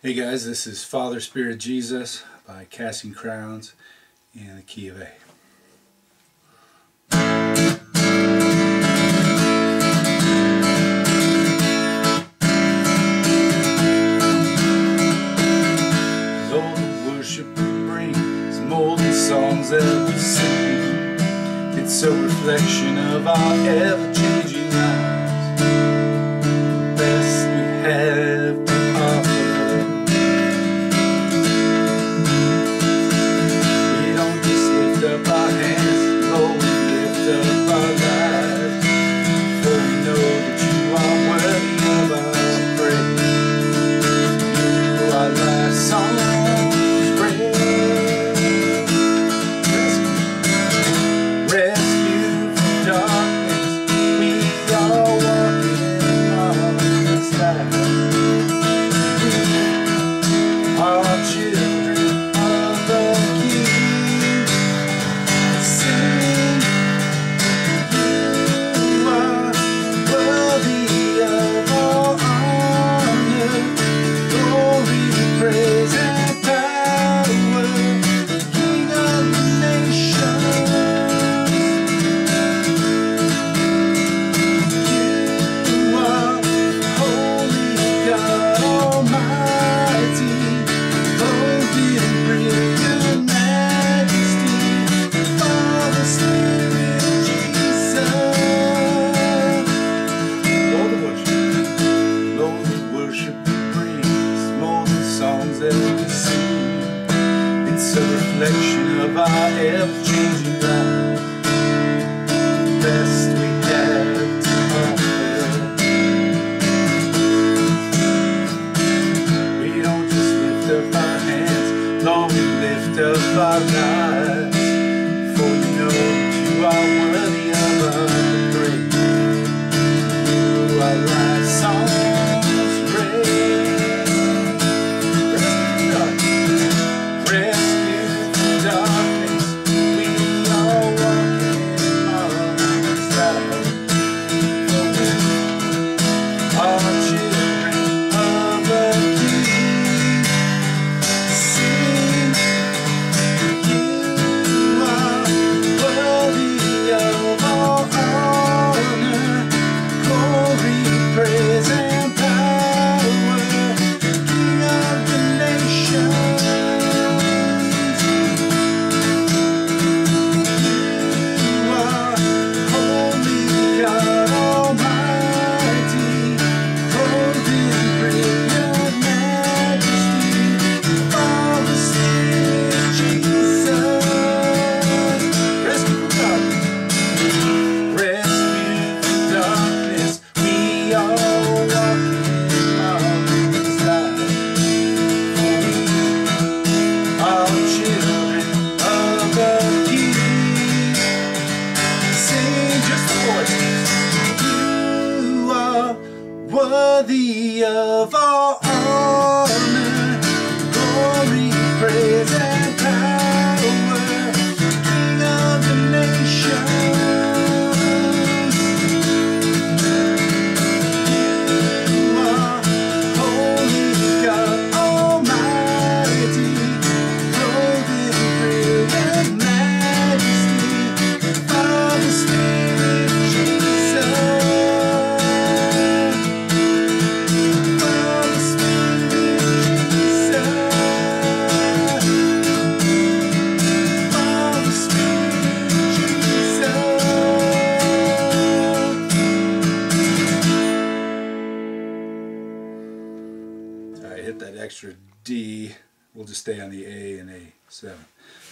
Hey guys, this is Father Spirit Jesus by Casting Crowns in the key of A. All the worship we bring, some olden songs that we sing, it's a reflection of our ever-changing lives. The best we have to offer. Up our hands, Lord, we lift up our lives, for we know that you are worthy of our praise. You are life songs praise. Rescue from darkness, we are walking on this light. We are children of the King. It's a reflection of our ever-changing lives. The best we have to offer. We don't just lift up our hands, Lord, we lift up our lives, for we know that you are worthy of our praise. You are life songs praise. Worthy of all honor, glory, praise, and power, King of the nations. You are holy God Almighty, clothed in brilliant majesty, Father, Spirit, Jesus. Hit that extra D, we'll just stay on the A and A7.